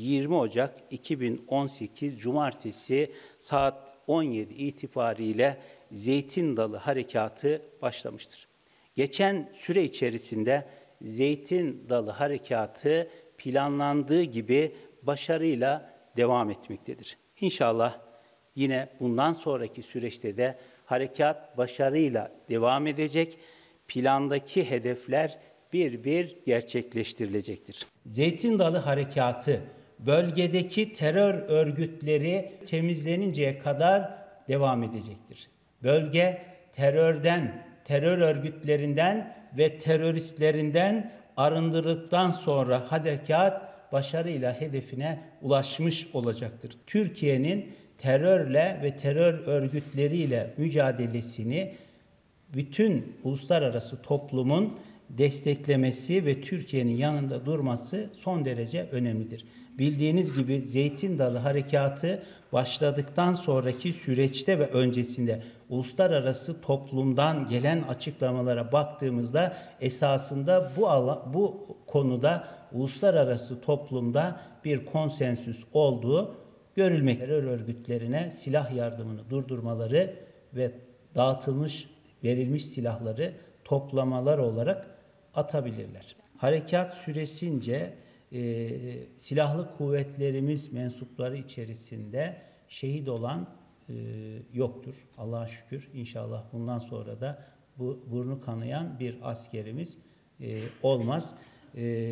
20 Ocak 2018 Cumartesi saat 17 itibariyle Zeytin Dalı Harekatı başlamıştır. Geçen süre içerisinde Zeytin Dalı Harekatı planlandığı gibi başarıyla devam etmektedir. İnşallah yine bundan sonraki süreçte de harekat başarıyla devam edecek, plandaki hedefler bir bir gerçekleştirilecektir. Zeytin Dalı Harekatı bölgedeki terör örgütleri temizleninceye kadar devam edecektir. Bölge terörden, terör örgütlerinden ve teröristlerinden arındırıldıktan sonra harekat başarıyla hedefine ulaşmış olacaktır. Türkiye'nin terörle ve terör örgütleriyle mücadelesini bütün uluslararası toplumun desteklemesi ve Türkiye'nin yanında durması son derece önemlidir. Bildiğiniz gibi Zeytin Dalı Harekatı başladıktan sonraki süreçte ve öncesinde uluslararası toplumdan gelen açıklamalara baktığımızda esasında bu konuda uluslararası toplumda bir konsensüs olduğu görülmektedir. Terör örgütlerine silah yardımını durdurmaları ve verilmiş silahları toplamalar olarak atabilirler. Harekat süresince silahlı kuvvetlerimiz mensupları içerisinde şehit olan yoktur. Allah'a şükür. İnşallah bundan sonra da burnu kanayan bir askerimiz olmaz.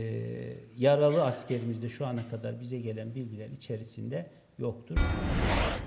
Yaralı askerimiz de şu ana kadar bize gelen bilgiler içerisinde yoktur.